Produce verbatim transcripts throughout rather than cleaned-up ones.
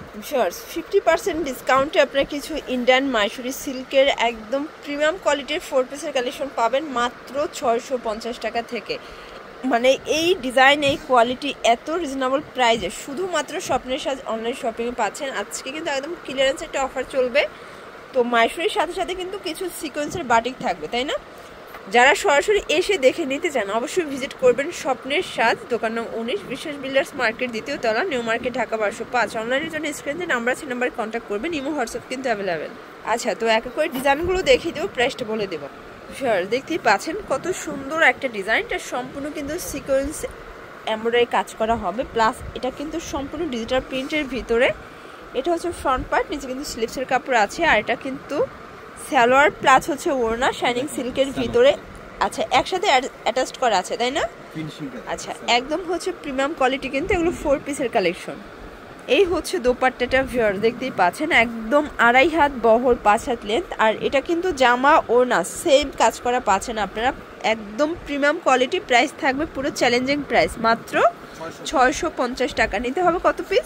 Sure fifty percent ডিসকাউন্টে আপনারা কিছু ইন্ডিয়ান মাইসুরি সিল্কের একদম প্রিমিয়াম কোয়ালিটির ফোর পিসের কালেকশন পাবেন মাত্র ছয়শো পঞ্চাশ টাকা থেকে। মানে এই ডিজাইন এই কোয়ালিটি এত রিজনেবল প্রাইসে শুধুমাত্র স্বপ্নের সাজ অনলাইন শপিংয়ে পাচ্ছেন। আজকে কিন্তু একদম ক্লিয়ারেন্স একটা অফার চলবে। তো মাইসুরির সাথে সাথে কিন্তু কিছু সিকোয়েন্সের বাটিক থাকবে, তাই না? যারা সরাসরি এসে দেখে নিতে চান অবশ্যই ভিজিট করবেন স্বপ্নের সাজ, দোকান নং উনিশ, বিশ্বাস বিল্ডার্স মার্কেট, দ্বিতীয় তলা, নিউ মার্কেট, ঢাকা বারোশো পাঁচ। অনলাইনের জন্য স্ক্রিনে নাম্বার আছে, নাম্বারে কন্ট্যাক্ট করবেন। ইমো হোয়াটসঅ্যাপ কিন্তু অ্যাভেলেবেল। আচ্ছা, তো এক এক করে ডিজাইনগুলো দেখিয়ে দেবো, প্রাইসটা বলে দেবো। শিওর দেখতেই পাচ্ছেন কত সুন্দর একটা ডিজাইন। এটা সম্পূর্ণ কিন্তু সিকোয়েন্স এমব্রয়ডারি কাজ করা হবে, প্লাস এটা কিন্তু সম্পূর্ণ ডিজিটাল প্রিন্টের ভিতরে। এটা হচ্ছে ফ্রন্ট পার্ট, নিচে কিন্তু স্লিপসের কাপড় আছে, আর এটা কিন্তু সালোয়ার প্লাস হচ্ছে ওড়না শাইনিং সিল্কের ভিতরে। আচ্ছা, একসাথে অ্যাটাচড করা আছে, তাই না? আচ্ছা, একদম হচ্ছে প্রিমিয়াম কোয়ালিটি, কিন্তু এগুলো ফোর পিসের কালেকশন। এই হচ্ছে দোপাট্টাটা ভিউয়ার দেখতেই পাচ্ছেন, একদম আড়াই হাত বহর, পাঁচ হাত লেন্থ, আর এটা কিন্তু জামা ওড়না সেম কাজ করা পাচ্ছেন আপনারা। একদম প্রিমিয়াম কোয়ালিটি। প্রাইস থাকবে পুরো চ্যালেঞ্জিং প্রাইস, মাত্র ছয়শো পঞ্চাশ টাকা। নিতে হবে কত পিস?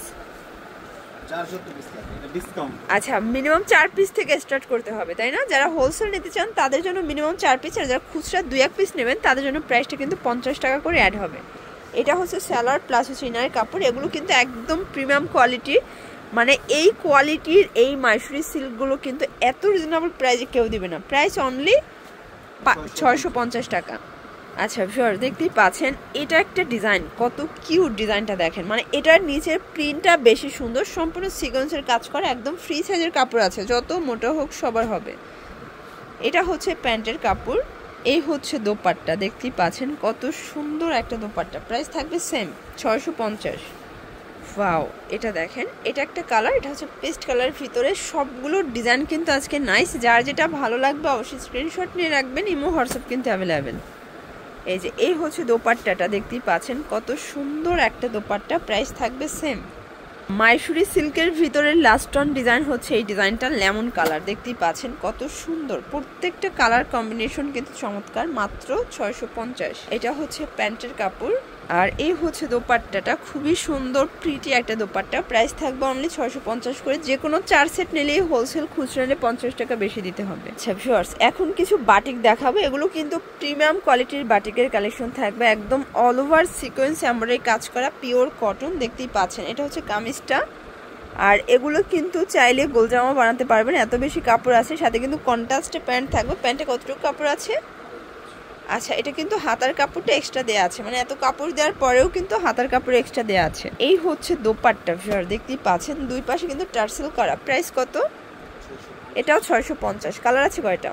আচ্ছা, মিনিমাম চার পিস থেকে স্টার্ট করতে হবে, তাই না? যারা হোলসেল নিতে চান তাদের জন্য মিনিমাম চার পিস, আর যারা খুচরা দুই এক পিস নেবেন তাদের জন্য প্রাইসটা কিন্তু পঞ্চাশ টাকা করে অ্যাড হবে। এটা হচ্ছে সালোয়ার প্লাস হচ্ছে ইনারের কাপড়। এগুলো কিন্তু একদম প্রিমিয়াম কোয়ালিটি। মানে এই কোয়ালিটির এই মাইসুরি সিল্কগুলো কিন্তু এত রিজনেবল প্রাইসে কেউ দিবে না। প্রাইস অনলি ছয়শো পঞ্চাশ টাকা। আচ্ছা ভিউয়ার দেখতেই পাচ্ছেন, এটা একটা ডিজাইন, কত কিউট ডিজাইনটা দেখেন। মানে এটার নিচের প্রিন্টটা বেশি সুন্দর, সম্পূর্ণ সিকোয়েন্সের কাজ করা, একদম ফ্রি সাইজের কাপড় আছে, যত মোটা হোক সবার হবে। এটা হচ্ছে প্যান্টের কাপড়। এই হচ্ছে দোপাট্টা, দেখতেই পাচ্ছেন কত সুন্দর একটা দোপাট্টা। প্রাইস থাকবে সেম ছয়শো পঞ্চাশ। ওয়াও, এটা দেখেন, এটা একটা কালার, এটা হচ্ছে পেস্ট কালারের ভিতরে। সবগুলো ডিজাইন কিন্তু আজকে নাইস। যার যেটা ভালো লাগবে অবশ্যই স্ক্রিনশট নিয়ে রাখবেন, ইমো হোয়াটসঅ্যাপ কিন্তু অ্যাভেলেবেল। এই যে এই হচ্ছে দোপাট্টাটা, দেখতেই পাচ্ছেন কত সুন্দর একটা দোপাট্টা। প্রাইস থাকবে সেম। মাইসুরি সিল্কের ভিতরে লাস্ট অন ডিজাইন হচ্ছে এই ডিজাইনটা, লেমন কালার, দেখতেই পাচ্ছেন কত সুন্দর। প্রত্যেকটা কালার কম্বিনেশন কিন্তু চমৎকার, মাত্র ছয়শো পঞ্চাশ। এটা হচ্ছে প্যান্টের কাপড়, আর এই হচ্ছে দোপাট্টাটা, খুবই সুন্দর প্রিটি একটা দোপাট্টা। প্রাইস থাকবে অনলি ছয়শো পঞ্চাশ করে। যে কোনো চার সেট নিলেই হোলসেল, খুচরা নিলে পঞ্চাশ টাকা বেশি দিতে হবে। আচ্ছা ভিউয়ার্স, এখন কিছু বাটিক দেখাবো। এগুলো কিন্তু প্রিমিয়াম কোয়ালিটির বাটিকের কালেকশন থাকবে, একদম অল ওভার সিকোয়েন্স এমব্রয়ডারি কাজ করা, পিওর কটন, দেখতেই পাচ্ছেন। এটা হচ্ছে কামিজটা, আর এগুলো কিন্তু চাইলে গোলজামা বানাতে পারবেন, এত বেশি কাপড় আছে। সাথে কিন্তু কন্ট্রাস্টে প্যান্ট থাকবে। প্যান্টে কতটুকু কাপড় আছে? আচ্ছা, এটা কিন্তু হাতার কাপড়টা এক্সট্রা দেওয়া আছে, মানে এত কাপড় দেওয়ার পরেও কিন্তু হাতার কাপড় এক্সট্রা দেওয়া আছে। এই হচ্ছে দোপাট্টা ভিউয়ার দেখতেই পাচ্ছেন, দুই পাশে কিন্তু টার্সেল করা। প্রাইস কত? এটাও ছয়শো পঞ্চাশ। কালার আছে কয়টা?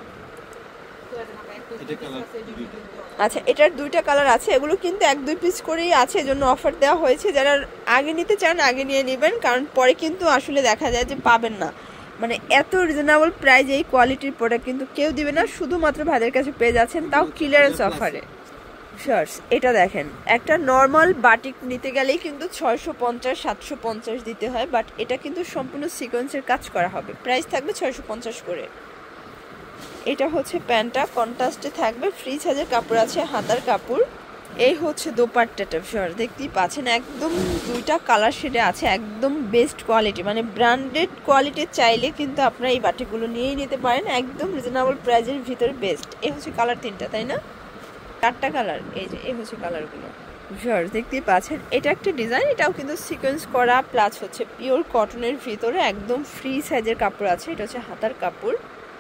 আচ্ছা, এটার দুইটা কালার আছে। এগুলো কিন্তু এক দুই পিস করেই আছে, এজন্য অফার দেওয়া হয়েছে। যারা আগে নিতে চান আগে নিয়ে নেবেন, কারণ পরে কিন্তু আসলে দেখা যায় যে পাবেন না। মানে এত রিজনেবল প্রাইস এই কোয়ালিটির প্রোডাক্ট কিন্তু কেউ দিবে না, শুধুমাত্র ভাইদের কাছে পেয়ে যাচ্ছেন, তাও ক্লিয়ারেন্স অফারে। শর্টস, এটা দেখেন, একটা নর্মাল বাটিক নিতে গেলেই কিন্তু ছয়শো পঞ্চাশ সাতশো পঞ্চাশ দিতে হয়, বাট এটা কিন্তু সম্পূর্ণ সিকোয়েন্সের কাজ করা হবে। প্রাইস থাকবে ছয়শো পঞ্চাশ করে। এটা হচ্ছে প্যান্টটা, কন্ট্রাস্টে থাকবে, ফ্রি সাইজের কাপড় আছে, হাতার কাপড়। এই হচ্ছে দোপাট্টাটা ভিউয়ার দেখতেই পাচ্ছেন, একদম দুইটা কালার শেডে আছে, একদম বেস্ট কোয়ালিটি, মানে ব্র্যান্ডেড কোয়ালিটির চাইলে কিন্তু আপনারা এই বাটিকগুলো নিয়েই নিতে পারেন, একদম রিজনেবল প্রাইসের ভিতরে বেস্ট। এই হচ্ছে কালার তিনটা, তাই না? চারটা কালার। এই যে এই হচ্ছে কালারগুলো ভিউয়ার দেখতেই পাচ্ছেন। এটা একটা ডিজাইন, এটাও কিন্তু সিকোয়েন্স করা, প্লাস হচ্ছে পিওর কটনের ভিতরে একদম ফ্রি সাইজের কাপড় আছে। এটা হচ্ছে হাতার কাপড়,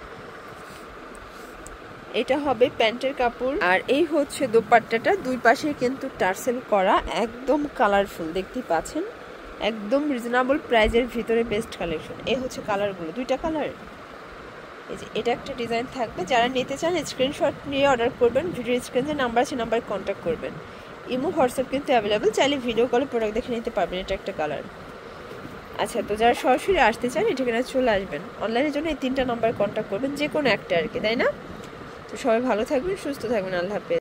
এটা হবে প্যান্টের কাপড়, আর এই হচ্ছে দোপাট্টাটা, দুই পাশে কিন্তু টার্সেল করা, একদম কালারফুল, দেখতেই পাচ্ছেন, একদম রিজনেবল প্রাইজের ভিতরে বেস্ট কালেকশন। এই হচ্ছে কালারগুলো, দুইটা কালার। এই যে এটা একটা ডিজাইন থাকবে, যারা নিতে চান স্ক্রিনশট নিয়ে অর্ডার করবেন। ভিডিও স্ক্রিনে নাম্বার আছে, নাম্বারে কন্ট্যাক্ট করবেন। ইমো হোয়াটসঅ্যাপ কিন্তু অ্যাভেলেবেল, চাইলে ভিডিও কলে প্রোডাক্ট দেখে নিতে পারবেন। এটা একটা কালার। আচ্ছা, তো যারা সরাসরি আসতে চান এই ঠিকানায় চলে আসবেন। অনলাইনের জন্য এই তিনটা নাম্বারে কন্ট্যাক্ট করবেন, যে কোনো একটা আর কি, তাই না? তো সবাই ভালো থাকবেন, সুস্থ থাকবেন, আল্লাহ হাফেজ।